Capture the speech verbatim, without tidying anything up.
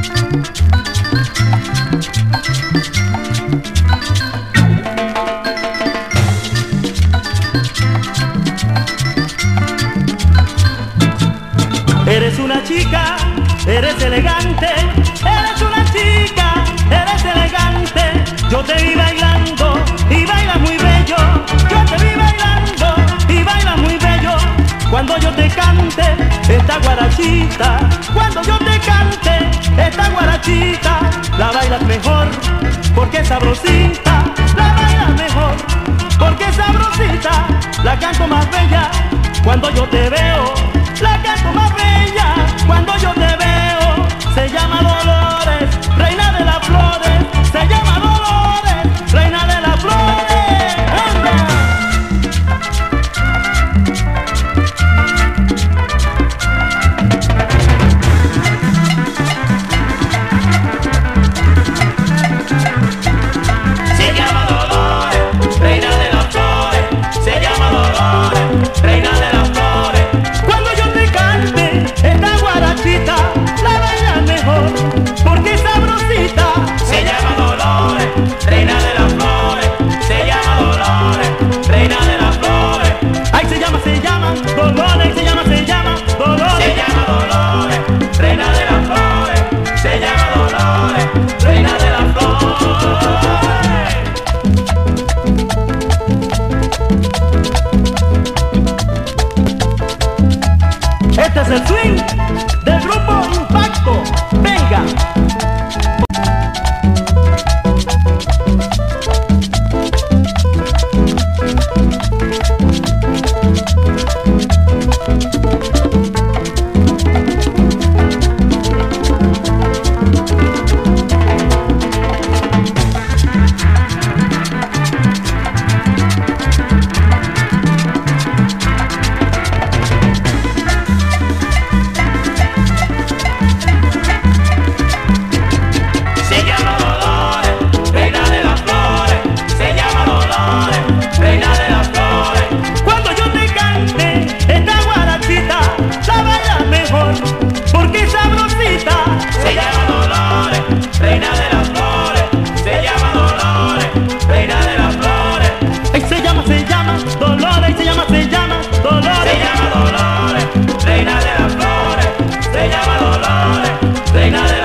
Eres una chica, eres elegante, eres una chica, eres elegante. Yo te vi bailando y bailas muy bello. Yo te vi bailando y bailas muy bello. Cuando yo te cante esta guarachita, cuando yo te cante esta guarachita, la bailas mejor porque es sabrosita. La bailas mejor porque es sabrosita. La canto más bella cuando yo te veo. La canto más bella cuando yo te veo. Se llama Dolores, reina de las flores. Se llama Dolores, reina de las flores. ¡Anda! Se llama Dolores, reina de las flores. Se llama Dolores, reina de las flores. Cuando yo te cante esta guarachita, la bailas mejor porque es sabrosita. Se llama Dolores, reina de las flores. Se llama Dolores, reina de las flores. Ay, se llama, se llama Dolores, se llama, se llama Dolores. Se llama Dolores, reina de las flores. Se llama Dolores, reina de las flores. Este es el swing del grupo Impacto. Venga. Se llama Dolores, reina de las flores. Se llama Dolores, reina de las flores. Cuando yo te cante esta guarachita, la bailas mejor porque es sabrosita. Se llama Dolores, reina de las flores. Se llama Dolores, reina de las flores. Ay, se llama, se llama Dolores, se llama, se llama Dolores. Se llama Dolores, reina de las flores. Se llama Dolores, reina de